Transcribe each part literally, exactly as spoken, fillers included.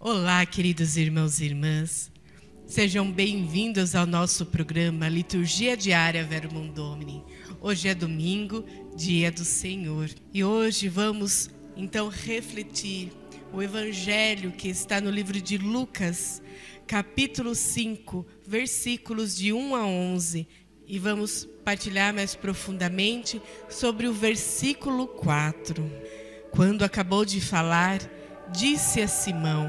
Olá, queridos irmãos e irmãs. Sejam bem-vindos ao nosso programa Liturgia Diária Verbum Domini. Hoje é domingo, dia do Senhor. E hoje vamos, então, refletir o Evangelho que está no livro de Lucas, capítulo cinco, versículos de um a onze. E vamos partilhar mais profundamente sobre o versículo quatro. Quando acabou de falar, disse a Simão: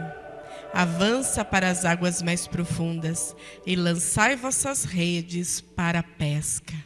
avança para as águas mais profundas e lançai vossas redes para a pesca.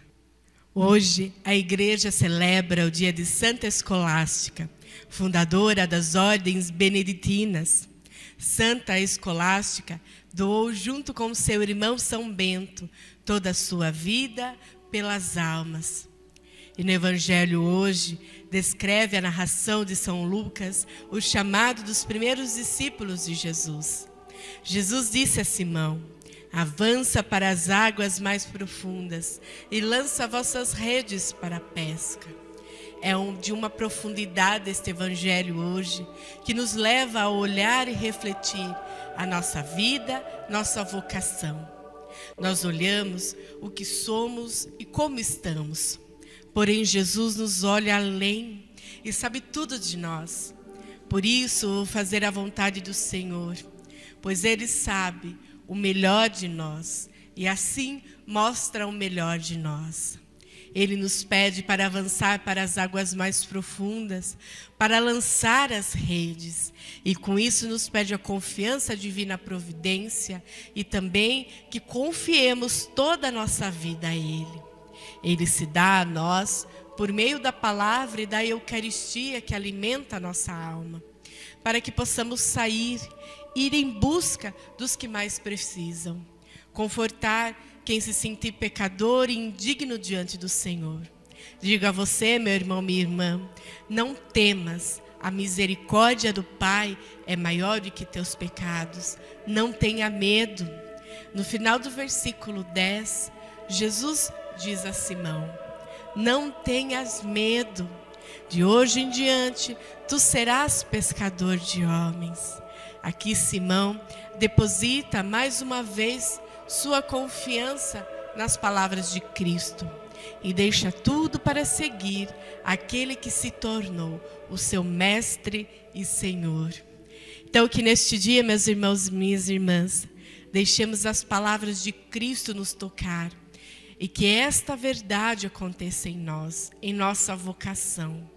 Hoje, a igreja celebra o dia de Santa Escolástica, fundadora das ordens beneditinas. Santa Escolástica doou junto com seu irmão São Bento toda a sua vida pelas almas. E no Evangelho hoje, descreve a narração de São Lucas, o chamado dos primeiros discípulos de Jesus. Jesus disse a Simão: avança para as águas mais profundas e lança vossas redes para a pesca. É um, de uma profundidade este Evangelho hoje, que nos leva a olhar e refletir a nossa vida, nossa vocação. Nós olhamos o que somos e como estamos. Porém, Jesus nos olha além e sabe tudo de nós. Por isso, fazer a vontade do Senhor, pois Ele sabe o melhor de nós e assim mostra o melhor de nós. Ele nos pede para avançar para as águas mais profundas, para lançar as redes. E com isso nos pede a confiança divina à providência e também que confiemos toda a nossa vida a Ele. Ele se dá a nós por meio da palavra e da Eucaristia que alimenta a nossa alma, para que possamos sair, ir em busca dos que mais precisam, confortar quem se sentir pecador e indigno diante do Senhor. Digo a você, meu irmão, minha irmã, não temas, a misericórdia do Pai é maior do que teus pecados, não tenha medo. No final do versículo dez, Jesus diz a Simão: não tenhas medo, de hoje em diante tu serás pescador de homens. Aqui Simão deposita mais uma vez sua confiança nas palavras de Cristo e deixa tudo para seguir aquele que se tornou o seu mestre e Senhor. Então que neste dia, meus irmãos e minhas irmãs, deixemos as palavras de Cristo nos tocar e que esta verdade aconteça em nós, em nossa vocação.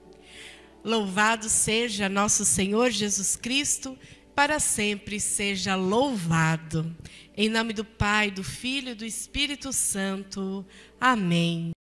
Louvado seja nosso Senhor Jesus Cristo, para sempre seja louvado. Em nome do Pai, do Filho e do Espírito Santo. Amém.